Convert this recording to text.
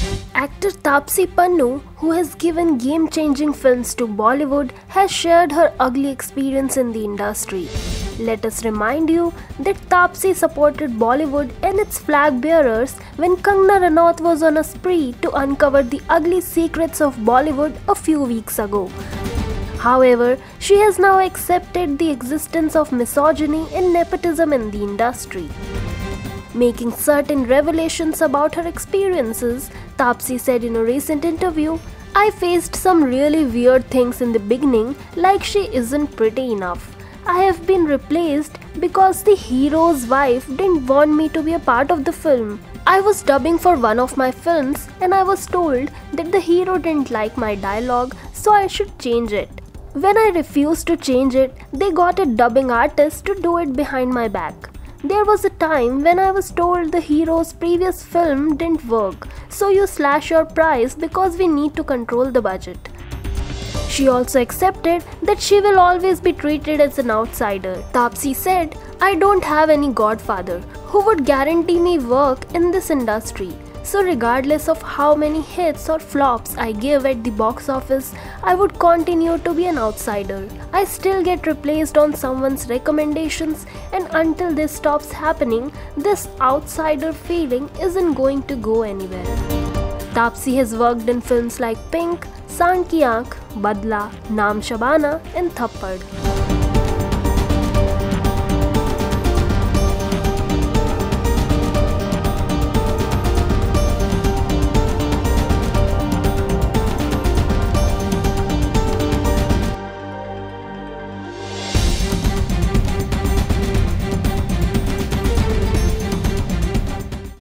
Actor Taapsee Pannu, who has given game-changing films to Bollywood, has shared her ugly experience in the industry. Let us remind you that Taapsee supported Bollywood and its flag bearers when Kangana Ranaut was on a spree to uncover the ugly secrets of Bollywood a few weeks ago. However, she has now accepted the existence of misogyny and nepotism in the industry. Making certain revelations about her experiences, Taapsee said in a recent interview, "I faced some really weird things in the beginning, like she isn't pretty enough. I have been replaced because the hero's wife didn't want me to be a part of the film. I was dubbing for one of my films and I was told that the hero didn't like my dialogue, so I should change it. When I refused to change it, they got a dubbing artist to do it behind my back. There was a time when I was told the hero's previous film didn't work, so you slash your price because we need to control the budget." She also accepted that she will always be treated as an outsider. Taapsee said, "I don't have any godfather who would guarantee me work in this industry. So regardless of how many hits or flops I give at the box office, I would continue to be an outsider. I still get replaced on someone's recommendations, and until this stops happening, this outsider feeling isn't going to go anywhere." Taapsee has worked in films like Pink, Saan Ki Aankh, Badla, Naam Shabana and Thappad.